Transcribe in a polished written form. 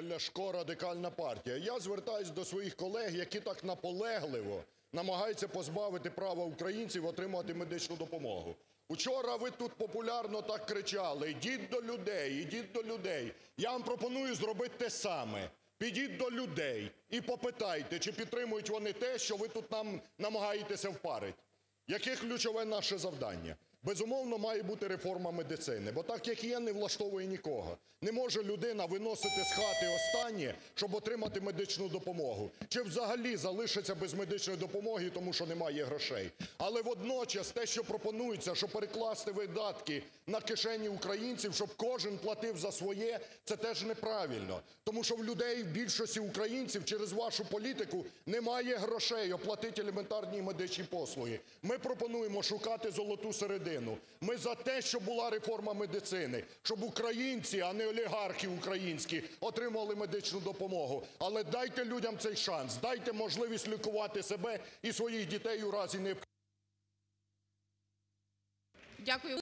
Ляшко, Радикальна партія. Я звертаюсь до своїх колег, які так наполегливо намагаються позбавити права українців отримувати медичну допомогу. Учора ви тут популярно так кричали: "Ідіть до людей, ідіть до людей". Я вам пропоную зробити те саме. Підіть до людей і попитайте, чи підтримують вони те, що ви тут нам намагаєтеся впарити. Яке ключове наше завдання? Безумовно, має бути реформа медицини, бо так, як є, не влаштовує нікого. Не може людина виносити з хати останнє, щоб отримати медичну допомогу. Чи взагалі залишиться без медичної допомоги, тому що немає грошей. Але водночас те, що пропонується, щоб перекласти видатки на кишені українців, щоб кожен платив за своє, це теж неправильно. Тому що в людей, в більшості українців, через вашу політику немає грошей оплатити елементарні медичні послуги. Ми пропонуємо шукати золоту середину. Ми за те, щоб була реформа медицини, щоб українці, а не олігархи українські, отримували медичну допомогу. Але дайте людям цей шанс, дайте можливість лікувати себе і своїх дітей у разі необхідності. Дякую.